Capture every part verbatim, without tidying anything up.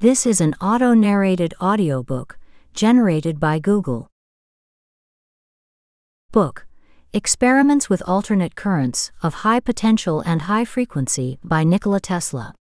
This is an auto-narrated audiobook generated by Google. Book: Experiments with Alternate Currents of High Potential and High Frequency by Nikola Tesla.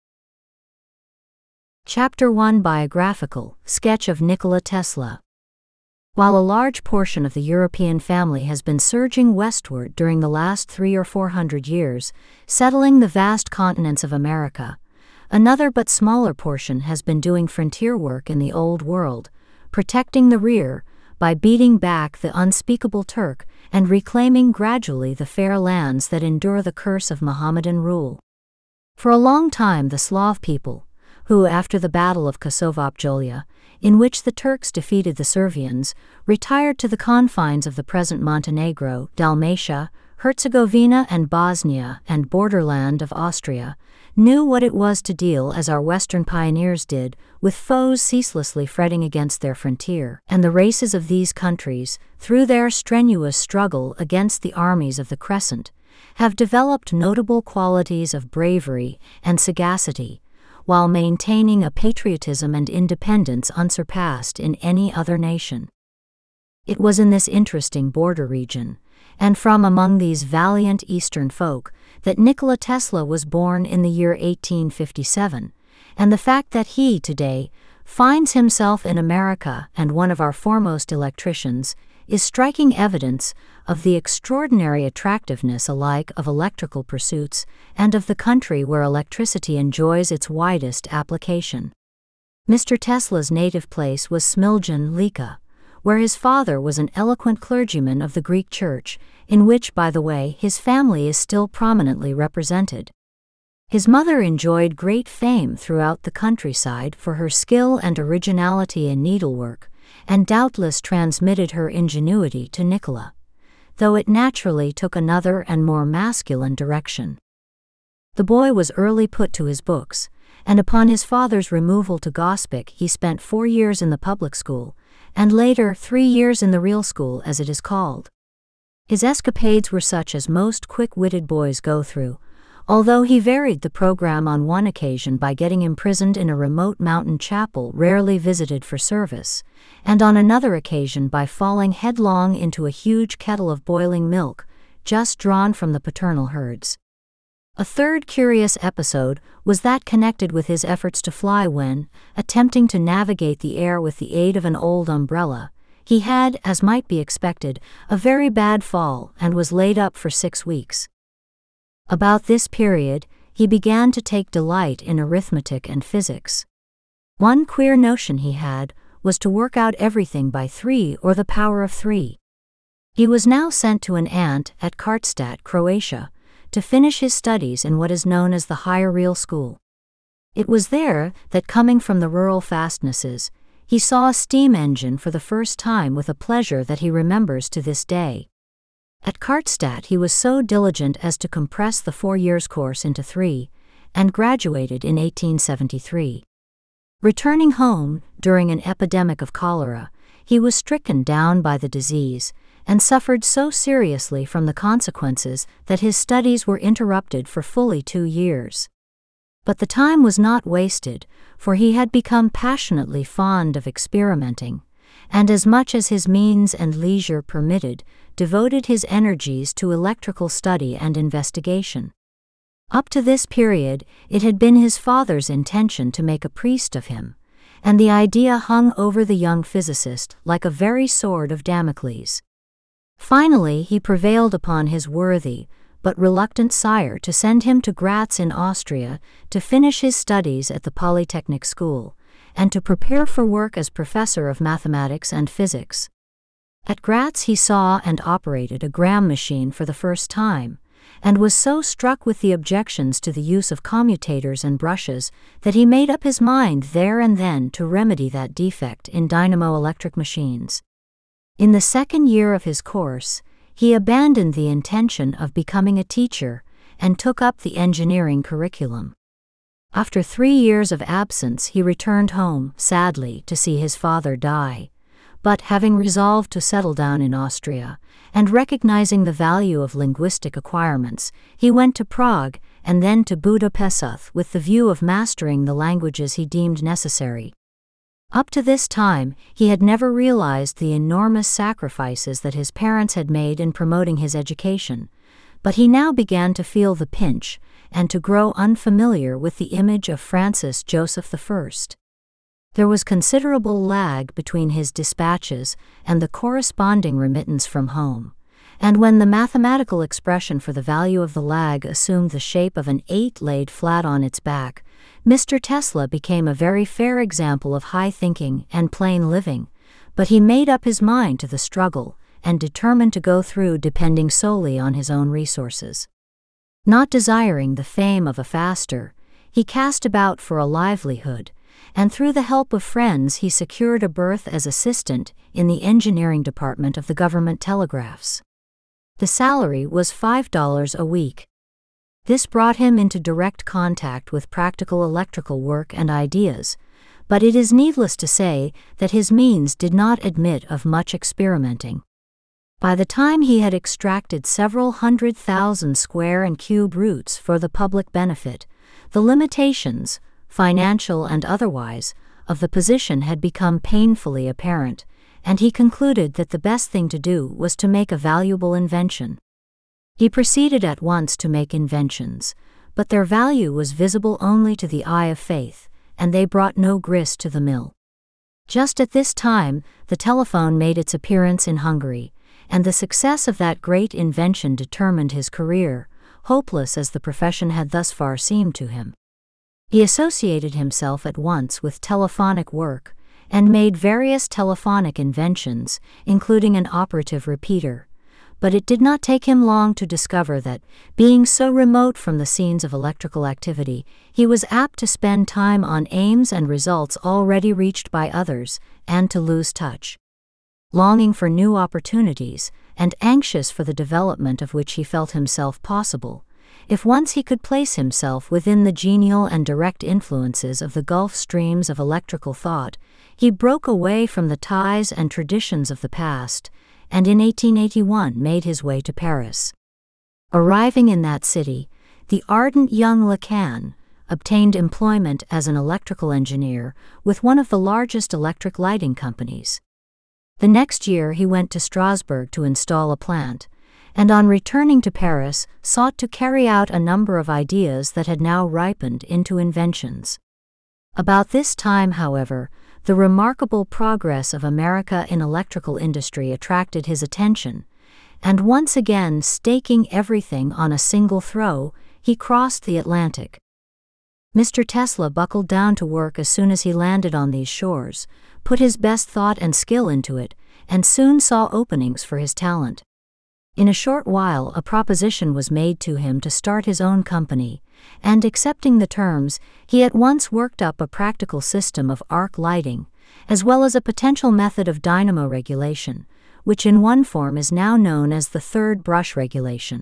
Chapter one Biographical Sketch of Nikola Tesla. While a large portion of the European family has been surging westward during the last three or four hundred years, settling the vast continents of America, another but smaller portion has been doing frontier work in the Old World, protecting the rear by beating back the unspeakable Turk and reclaiming gradually the fair lands that endure the curse of Mohammedan rule. For a long time the Slav people, who after the Battle of Kosovo-Apjolia, in which the Turks defeated the Servians, retired to the confines of the present Montenegro, Dalmatia, Herzegovina and Bosnia and borderland of Austria, knew what it was to deal as our Western pioneers did, with foes ceaselessly fretting against their frontier, and the races of these countries, through their strenuous struggle against the armies of the Crescent, have developed notable qualities of bravery and sagacity, while maintaining a patriotism and independence unsurpassed in any other nation. It was in this interesting border region, and from among these valiant Eastern folk, that Nikola Tesla was born in the year eighteen fifty-seven, and the fact that he, today, finds himself in America and one of our foremost electricians is striking evidence of the extraordinary attractiveness alike of electrical pursuits and of the country where electricity enjoys its widest application. Mister Tesla's native place was Smiljan, Lika, where his father was an eloquent clergyman of the Greek Church, in which, by the way, his family is still prominently represented. His mother enjoyed great fame throughout the countryside for her skill and originality in needlework, and doubtless transmitted her ingenuity to Nikola, though it naturally took another and more masculine direction. The boy was early put to his books, and upon his father's removal to Gospic he spent four years in the public school, and later three years in the real school as it is called. His escapades were such as most quick-witted boys go through, although he varied the program on one occasion by getting imprisoned in a remote mountain chapel rarely visited for service, and on another occasion by falling headlong into a huge kettle of boiling milk, just drawn from the paternal herds. A third curious episode was that connected with his efforts to fly when, attempting to navigate the air with the aid of an old umbrella, he had, as might be expected, a very bad fall and was laid up for six weeks. About this period, he began to take delight in arithmetic and physics. One queer notion he had was to work out everything by three or the power of three. He was now sent to an aunt at Kartstadt, Croatia, to finish his studies in what is known as the Higher Real School. It was there that, coming from the rural fastnesses, he saw a steam engine for the first time with a pleasure that he remembers to this day. At Kartstadt he was so diligent as to compress the four years course into three, and graduated in eighteen seventy-three. Returning home, during an epidemic of cholera, he was stricken down by the disease, and suffered so seriously from the consequences that his studies were interrupted for fully two years. But the time was not wasted, for he had become passionately fond of experimenting, and as much as his means and leisure permitted, devoted his energies to electrical study and investigation. Up to this period, it had been his father's intention to make a priest of him, and the idea hung over the young physicist like a very sword of Damocles. Finally, he prevailed upon his worthy but reluctant sire to send him to Graz in Austria to finish his studies at the Polytechnic School, and to prepare for work as professor of mathematics and physics. At Graz he saw and operated a Gramme machine for the first time, and was so struck with the objections to the use of commutators and brushes that he made up his mind there and then to remedy that defect in dynamo-electric machines. In the second year of his course, he abandoned the intention of becoming a teacher and took up the engineering curriculum. After three years of absence he returned home, sadly, to see his father die, but having resolved to settle down in Austria, and recognizing the value of linguistic acquirements, he went to Prague and then to Budapest with the view of mastering the languages he deemed necessary. Up to this time, he had never realized the enormous sacrifices that his parents had made in promoting his education, but he now began to feel the pinch and to grow unfamiliar with the image of Francis Joseph the First. There was considerable lag between his dispatches and the corresponding remittance from home, and when the mathematical expression for the value of the lag assumed the shape of an eight laid flat on its back, Mister Tesla became a very fair example of high thinking and plain living, but he made up his mind to the struggle and determined to go through depending solely on his own resources. Not desiring the fame of a faster, he cast about for a livelihood, and through the help of friends he secured a berth as assistant in the engineering department of the government telegraphs. The salary was five dollars a week. This brought him into direct contact with practical electrical work and ideas, but it is needless to say that his means did not admit of much experimenting. By the time he had extracted several hundred thousand square and cube roots for the public benefit, the limitations, financial and otherwise, of the position had become painfully apparent, and he concluded that the best thing to do was to make a valuable invention. He proceeded at once to make inventions, but their value was visible only to the eye of faith, and they brought no grist to the mill. Just at this time, the telephone made its appearance in Hungary, and the success of that great invention determined his career, hopeless as the profession had thus far seemed to him. He associated himself at once with telephonic work, and made various telephonic inventions, including an operative repeater. But it did not take him long to discover that, being so remote from the scenes of electrical activity, he was apt to spend time on aims and results already reached by others, and to lose touch. Longing for new opportunities, and anxious for the development of which he felt himself possible, if once he could place himself within the genial and direct influences of the gulf streams of electrical thought, he broke away from the ties and traditions of the past, and in eighteen eighty-one made his way to Paris. Arriving in that city, the ardent young Lacan obtained employment as an electrical engineer with one of the largest electric lighting companies. The next year he went to Strasbourg to install a plant, and on returning to Paris sought to carry out a number of ideas that had now ripened into inventions. About this time, however, the remarkable progress of America in electrical industry attracted his attention, and once again staking everything on a single throw, he crossed the Atlantic. Mister Tesla buckled down to work as soon as he landed on these shores, put his best thought and skill into it, and soon saw openings for his talent. In a short while a proposition was made to him to start his own company, and accepting the terms, he at once worked up a practical system of arc lighting, as well as a potential method of dynamo regulation, which in one form is now known as the third brush regulation.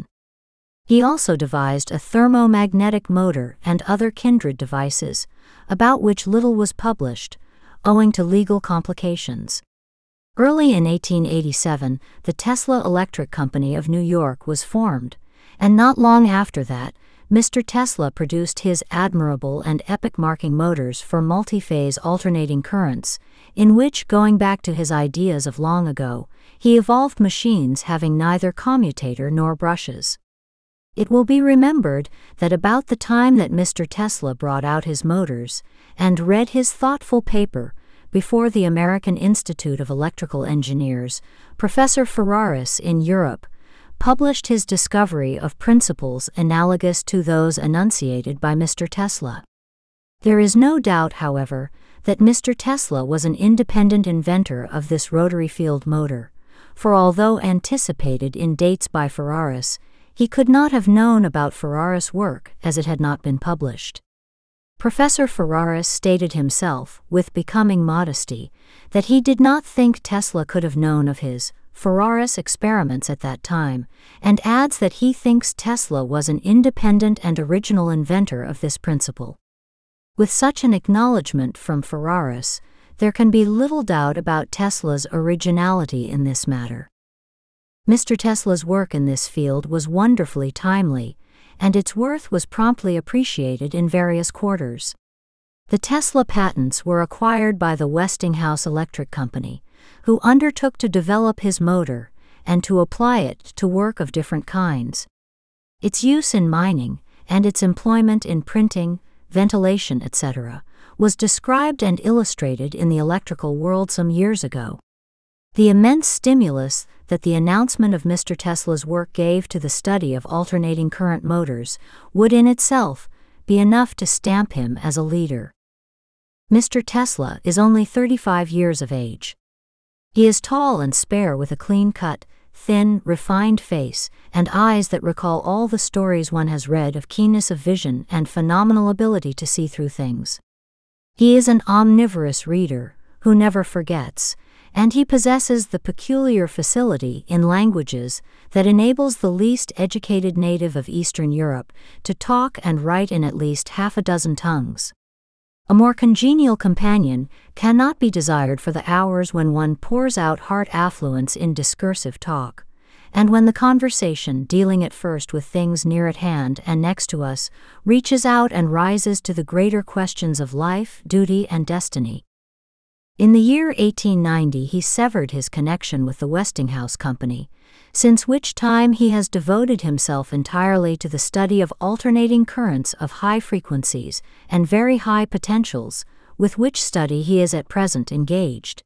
He also devised a thermomagnetic motor and other kindred devices, about which little was published, owing to legal complications. Early in eighteen eighty-seven, the Tesla Electric Company of New York was formed, and not long after that, Mister Tesla produced his admirable and epoch-marking motors for multi-phase alternating currents, in which, going back to his ideas of long ago, he evolved machines having neither commutator nor brushes. It will be remembered that about the time that Mister Tesla brought out his motors, and read his thoughtful paper before the American Institute of Electrical Engineers, Professor Ferraris in Europe published his discovery of principles analogous to those enunciated by Mister Tesla. There is no doubt, however, that Mister Tesla was an independent inventor of this rotary field motor, for although anticipated in dates by Ferraris, he could not have known about Ferraris' work as it had not been published. Professor Ferraris stated himself, with becoming modesty, that he did not think Tesla could have known of his Ferraris experiments at that time, and adds that he thinks Tesla was an independent and original inventor of this principle. With such an acknowledgment from Ferraris, there can be little doubt about Tesla's originality in this matter. Mister Tesla's work in this field was wonderfully timely, and its worth was promptly appreciated in various quarters. The Tesla patents were acquired by the Westinghouse Electric Company, who undertook to develop his motor and to apply it to work of different kinds. Its use in mining, and its employment in printing, ventilation, et cetera, was described and illustrated in the electrical world some years ago. The immense stimulus that the announcement of Mister Tesla's work gave to the study of alternating current motors would in itself be enough to stamp him as a leader. Mister Tesla is only thirty-five years of age. He is tall and spare with a clean-cut, thin, refined face, and eyes that recall all the stories one has read of keenness of vision and phenomenal ability to see through things. He is an omnivorous reader who never forgets, and he possesses the peculiar facility in languages that enables the least educated native of Eastern Europe to talk and write in at least half a dozen tongues. A more congenial companion cannot be desired for the hours when one pours out heart affluence in discursive talk, and when the conversation, dealing at first with things near at hand and next to us, reaches out and rises to the greater questions of life, duty, and destiny. In the year eighteen ninety he severed his connection with the Westinghouse Company, since which time he has devoted himself entirely to the study of alternating currents of high frequencies and very high potentials, with which study he is at present engaged.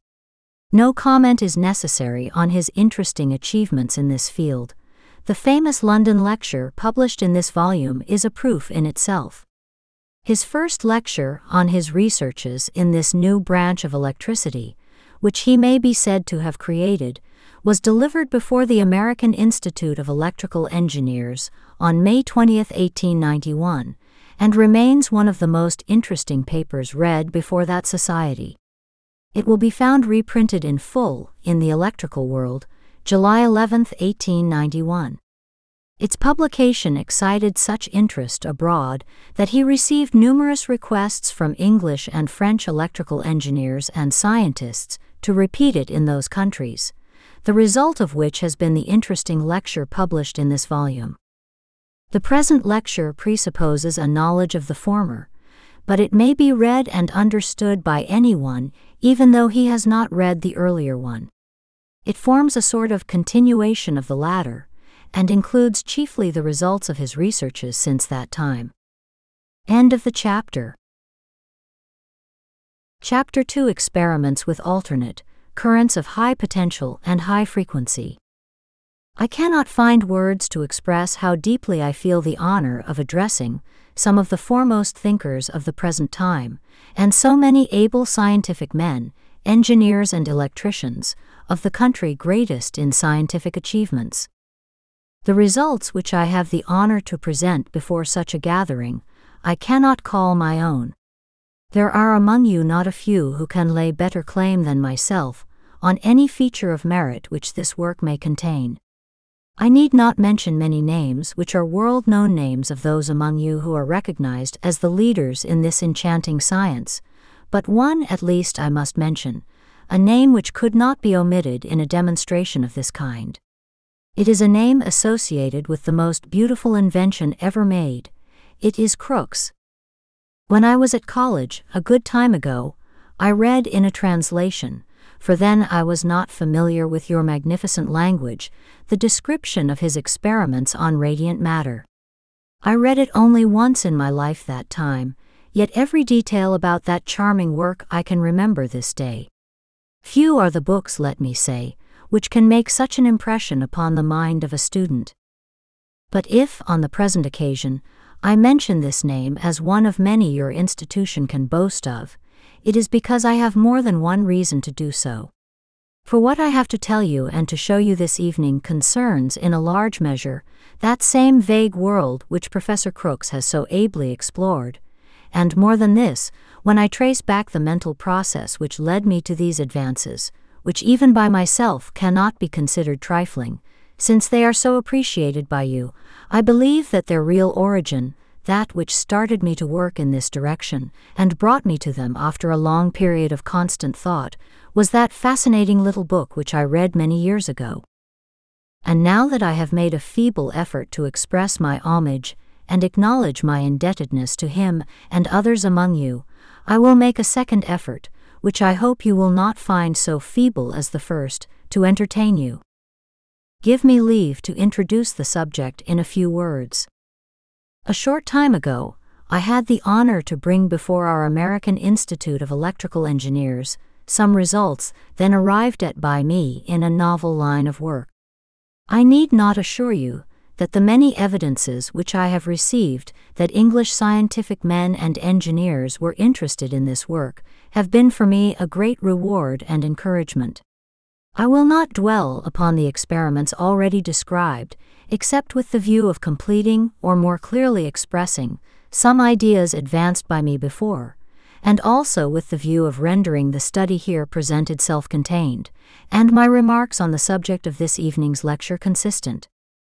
No comment is necessary on his interesting achievements in this field. The famous London lecture published in this volume is a proof in itself. His first lecture on his researches in this new branch of electricity, which he may be said to have created, was delivered before the American Institute of Electrical Engineers on May twentieth, eighteen ninety-one, and remains one of the most interesting papers read before that society. It will be found reprinted in full in the Electrical World, July eleventh, eighteen ninety-one. Its publication excited such interest abroad that he received numerous requests from English and French electrical engineers and scientists to repeat it in those countries, the result of which has been the interesting lecture published in this volume. The present lecture presupposes a knowledge of the former, but it may be read and understood by anyone even though he has not read the earlier one. It forms a sort of continuation of the latter, and includes chiefly the results of his researches since that time. End of the chapter. Chapter two Experiments with Alternate Currents of High Potential and High Frequency. I cannot find words to express how deeply I feel the honor of addressing some of the foremost thinkers of the present time, and so many able scientific men, engineers and electricians, of the country greatest in scientific achievements. The results which I have the honor to present before such a gathering, I cannot call my own. There are among you not a few who can lay better claim than myself on any feature of merit which this work may contain. I need not mention many names which are world-known names of those among you who are recognized as the leaders in this enchanting science, but one at least I must mention, a name which could not be omitted in a demonstration of this kind. It is a name associated with the most beautiful invention ever made. It is Crookes. When I was at college, a good time ago, I read in a translation, for then I was not familiar with your magnificent language, the description of his experiments on radiant matter. I read it only once in my life that time, yet every detail about that charming work I can remember this day. Few are the books, let me say, which can make such an impression upon the mind of a student. But if, on the present occasion, I mention this name as one of many your institution can boast of, it is because I have more than one reason to do so. For what I have to tell you and to show you this evening concerns, in a large measure, that same vague world which Professor Crookes has so ably explored, and more than this, when I trace back the mental process which led me to these advances, which even by myself cannot be considered trifling, since they are so appreciated by you, I believe that their real origin, that which started me to work in this direction, and brought me to them after a long period of constant thought, was that fascinating little book which I read many years ago. And now that I have made a feeble effort to express my homage and acknowledge my indebtedness to him and others among you, I will make a second effort, which I hope you will not find so feeble as the first, to entertain you. Give me leave to introduce the subject in a few words. A short time ago, I had the honor to bring before our American Institute of Electrical Engineers some results then arrived at by me in a novel line of work. I need not assure you that the many evidences which I have received that English scientific men and engineers were interested in this work have been for me a great reward and encouragement. I will not dwell upon the experiments already described, except with the view of completing or more clearly expressing some ideas advanced by me before, and also with the view of rendering the study here presented self-contained, and my remarks on the subject of this evening's lecture consistent.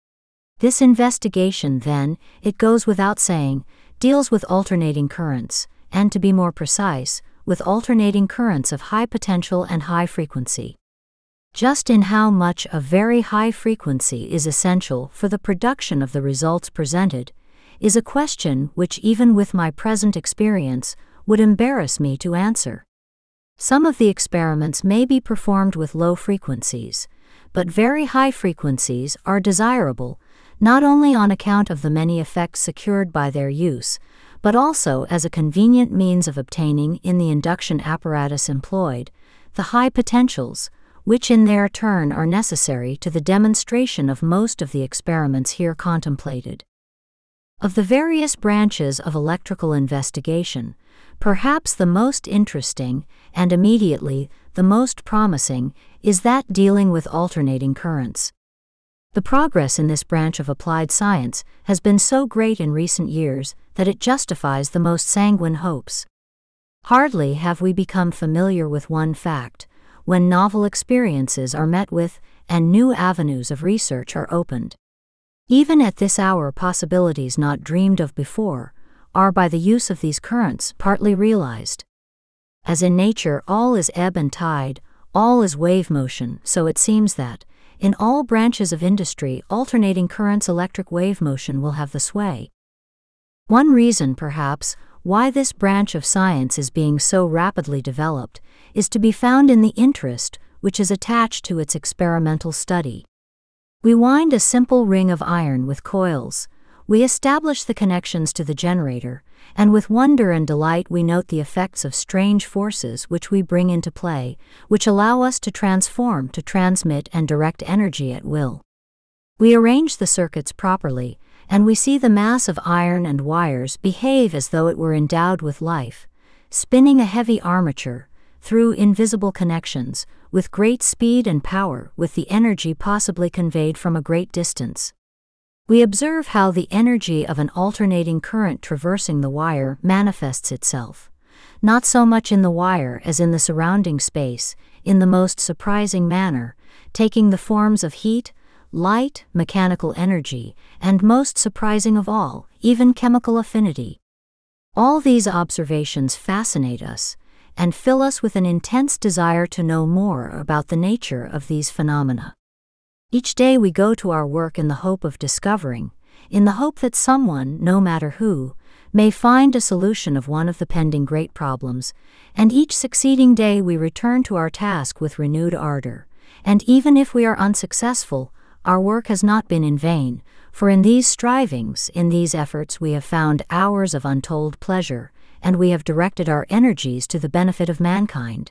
This investigation, then, it goes without saying, deals with alternating currents, and to be more precise, with alternating currents of high potential and high frequency. Just in how much a very high frequency is essential for the production of the results presented, is a question which even with my present experience would embarrass me to answer. Some of the experiments may be performed with low frequencies, but very high frequencies are desirable, not only on account of the many effects secured by their use, but also as a convenient means of obtaining in the induction apparatus employed the high potentials, which in their turn are necessary to the demonstration of most of the experiments here contemplated. Of the various branches of electrical investigation, perhaps the most interesting, and immediately the most promising, is that dealing with alternating currents. The progress in this branch of applied science has been so great in recent years that it justifies the most sanguine hopes. Hardly have we become familiar with one fact, when novel experiences are met with and new avenues of research are opened. Even at this hour, possibilities not dreamed of before are by the use of these currents partly realized. As in nature all is ebb and tide, all is wave motion, so it seems that, in all branches of industry, alternating currents electric wave motion will have the sway. One reason, perhaps, why this branch of science is being so rapidly developed is to be found in the interest which is attached to its experimental study. We wind a simple ring of iron with coils, we establish the connections to the generator, and with wonder and delight we note the effects of strange forces which we bring into play, which allow us to transform, to transmit and direct energy at will. We arrange the circuits properly, and we see the mass of iron and wires behave as though it were endowed with life, spinning a heavy armature, through invisible connections, with great speed and power, with the energy possibly conveyed from a great distance. We observe how the energy of an alternating current traversing the wire manifests itself, not so much in the wire as in the surrounding space, in the most surprising manner, taking the forms of heat, light, mechanical energy, and most surprising of all, even chemical affinity. All these observations fascinate us, and fill us with an intense desire to know more about the nature of these phenomena. Each day we go to our work in the hope of discovering, in the hope that someone, no matter who, may find a solution of one of the pending great problems, and each succeeding day we return to our task with renewed ardor, and even if we are unsuccessful, our work has not been in vain, for in these strivings, in these efforts we have found hours of untold pleasure, and we have directed our energies to the benefit of mankind.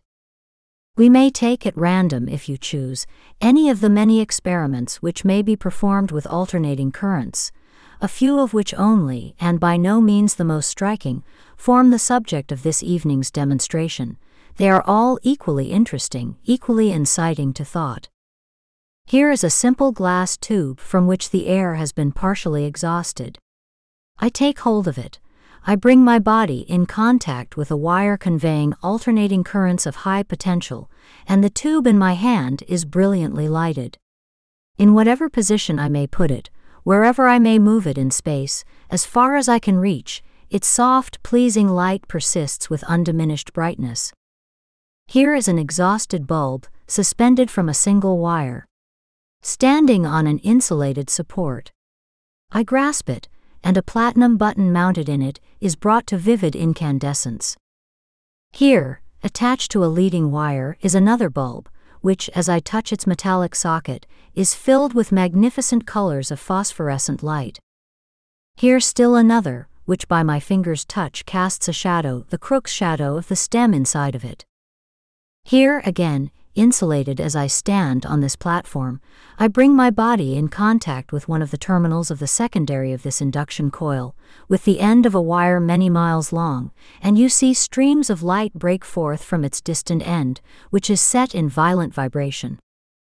We may take at random, if you choose, any of the many experiments which may be performed with alternating currents, a few of which only, and by no means the most striking, form the subject of this evening's demonstration. They are all equally interesting, equally inciting to thought. Here is a simple glass tube from which the air has been partially exhausted. I take hold of it. I bring my body in contact with a wire conveying alternating currents of high potential, and the tube in my hand is brilliantly lighted. In whatever position I may put it, wherever I may move it in space, as far as I can reach, its soft, pleasing light persists with undiminished brightness. Here is an exhausted bulb, suspended from a single wire, standing on an insulated support. I grasp it, and a platinum button mounted in it is brought to vivid incandescence. Here, attached to a leading wire, is another bulb, which, as I touch its metallic socket, is filled with magnificent colors of phosphorescent light. Here still another, which by my finger's touch casts a shadow, the crook's shadow of the stem inside of it. Here again, insulated as I stand on this platform, I bring my body in contact with one of the terminals of the secondary of this induction coil, with the end of a wire many miles long, and you see streams of light break forth from its distant end, which is set in violent vibration.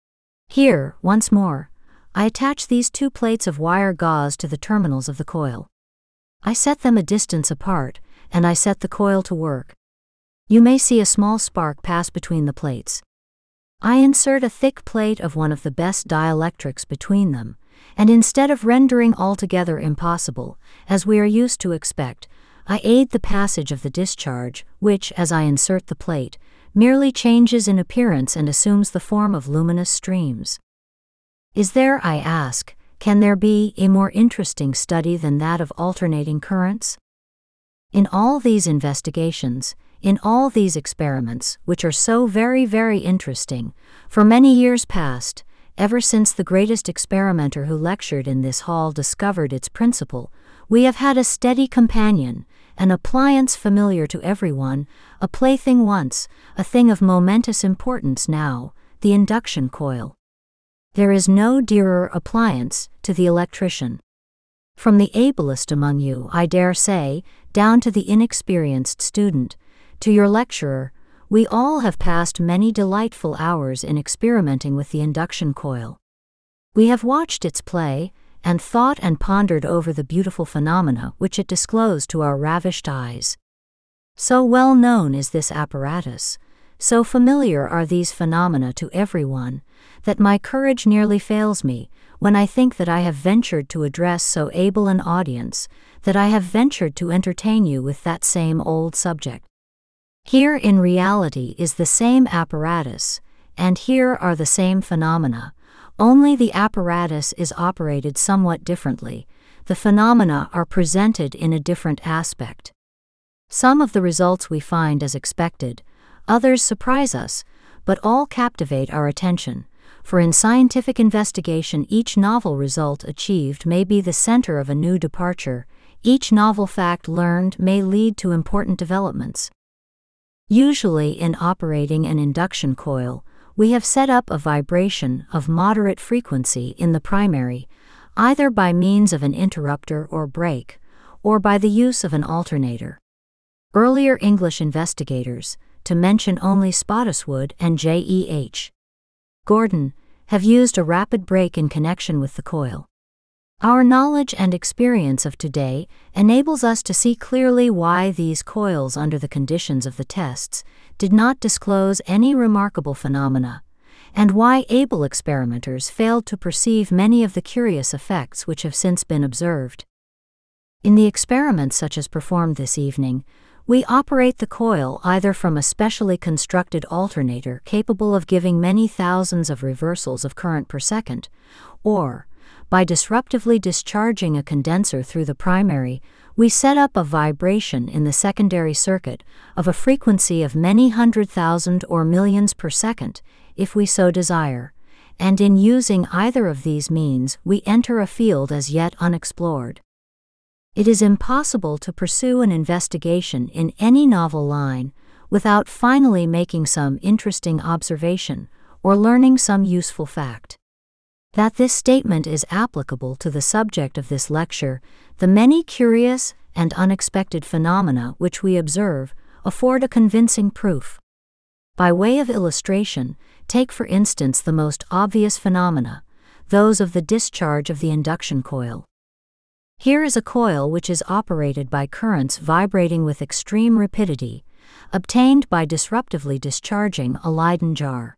Here, once more, I attach these two plates of wire gauze to the terminals of the coil. I set them a distance apart, and I set the coil to work. You may see a small spark pass between the plates. I insert a thick plate of one of the best dielectrics between them, and instead of rendering altogether impossible, as we are used to expect, I aid the passage of the discharge, which, as I insert the plate, merely changes in appearance and assumes the form of luminous streams. Is there, I ask, can there be a more interesting study than that of alternating currents? In all these investigations, in all these experiments, which are so very, very interesting, for many years past, ever since the greatest experimenter who lectured in this hall discovered its principle, we have had a steady companion, an appliance familiar to everyone, a plaything once, a thing of momentous importance now, the induction coil. There is no dearer appliance to the electrician. From the ablest among you, I dare say, down to the inexperienced student, to your lecturer, we all have passed many delightful hours in experimenting with the induction coil. We have watched its play, and thought and pondered over the beautiful phenomena which it disclosed to our ravished eyes. So well known is this apparatus, so familiar are these phenomena to everyone, that my courage nearly fails me when I think that I have ventured to address so able an audience, that I have ventured to entertain you with that same old subject. Here in reality is the same apparatus, and here are the same phenomena, only the apparatus is operated somewhat differently, the phenomena are presented in a different aspect. Some of the results we find as expected, others surprise us, but all captivate our attention, for in scientific investigation each novel result achieved may be the center of a new departure, each novel fact learned may lead to important developments. Usually in operating an induction coil, we have set up a vibration of moderate frequency in the primary, either by means of an interrupter or break, or by the use of an alternator. Earlier English investigators, to mention only Spottiswoode and J E H Gordon, have used a rapid break in connection with the coil. Our knowledge and experience of today enables us to see clearly why these coils under the conditions of the tests did not disclose any remarkable phenomena, and why able experimenters failed to perceive many of the curious effects which have since been observed. In the experiments such as performed this evening, we operate the coil either from a specially constructed alternator capable of giving many thousands of reversals of current per second, or by disruptively discharging a condenser through the primary, we set up a vibration in the secondary circuit of a frequency of many hundred thousand or millions per second, if we so desire, and in using either of these means we enter a field as yet unexplored. It is impossible to pursue an investigation in any novel line without finally making some interesting observation or learning some useful fact. That this statement is applicable to the subject of this lecture, the many curious and unexpected phenomena which we observe, afford a convincing proof. By way of illustration, take for instance the most obvious phenomena, those of the discharge of the induction coil. Here is a coil which is operated by currents vibrating with extreme rapidity, obtained by disruptively discharging a Leyden jar.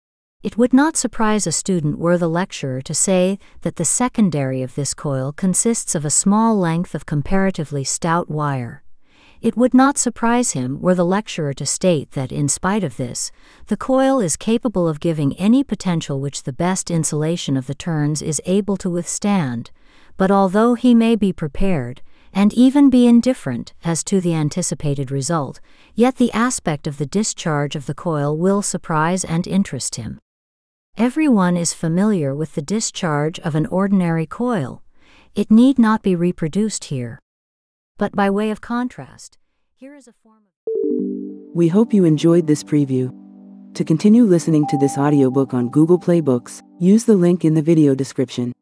It would not surprise a student were the lecturer to say that the secondary of this coil consists of a small length of comparatively stout wire. It would not surprise him were the lecturer to state that in spite of this, the coil is capable of giving any potential which the best insulation of the turns is able to withstand, But although he may be prepared, and even be indifferent as to the anticipated result, yet the aspect of the discharge of the coil will surprise and interest him. Everyone is familiar with the discharge of an ordinary coil. It need not be reproduced here. But by way of contrast, here is a form of... We hope you enjoyed this preview. To continue listening to this audiobook on Google Play Books, use the link in the video description.